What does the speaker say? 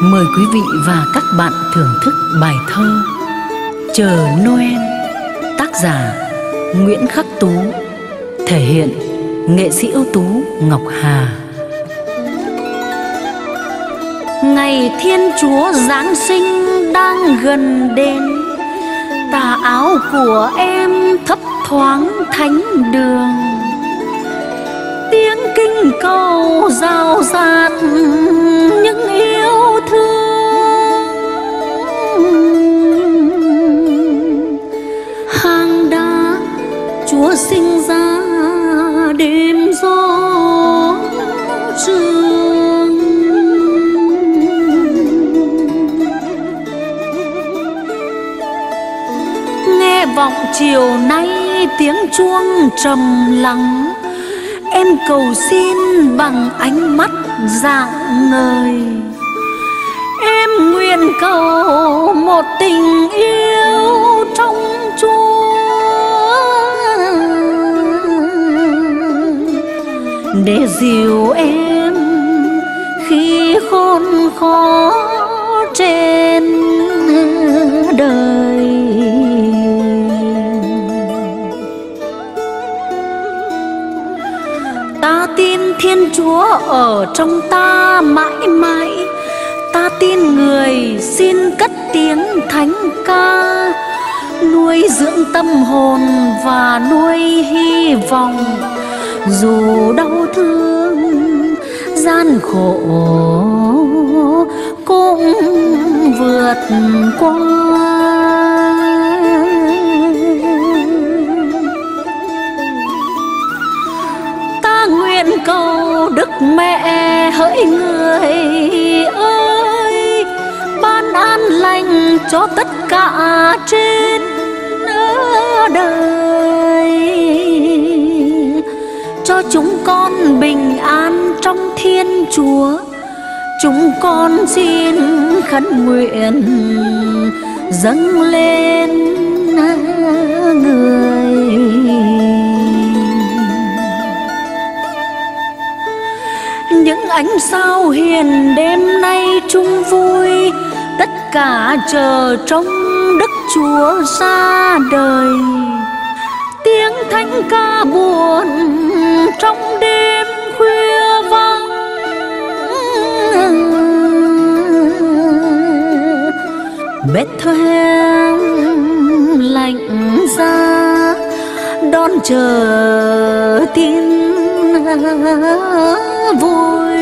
Mời quý vị và các bạn thưởng thức bài thơ Chờ Noel, tác giả Nguyễn Khắc Tú, thể hiện nghệ sĩ ưu tú Ngọc Hà. Ngày Thiên Chúa Giáng sinh đang gần đến, tà áo của em thấp thoáng thánh đường. Tiếng kinh cầu rào rạt những yêu thương, hang đá Chúa sinh ra đêm gió sương. Nghe vọng chiều nay tiếng chuông trầm lắng, em cầu xin bằng ánh mắt rạng ngời. Em nguyện cầu một tình yêu trong Chúa, để dìu em khi khốn khó trên đời. Ta tin Thiên Chúa ở trong ta mãi mãi, ta tin người xin cất tiếng thánh ca, nuôi dưỡng tâm hồn và nuôi hy vọng. Dù đau thương gian khổ cũng vượt qua. Nguyện cầu Đức Mẹ hỡi người ơi, ban an lành cho tất cả trên đời, cho chúng con bình an trong Thiên Chúa. Chúng con xin khấn nguyện dâng lên người. Những ánh sao hiền đêm nay chung vui, tất cả chờ trông Đức Chúa ra đời. Tiếng thánh ca buồn trong đêm khuya vắng, Bethlehem lạnh giá đón chờ tin vui.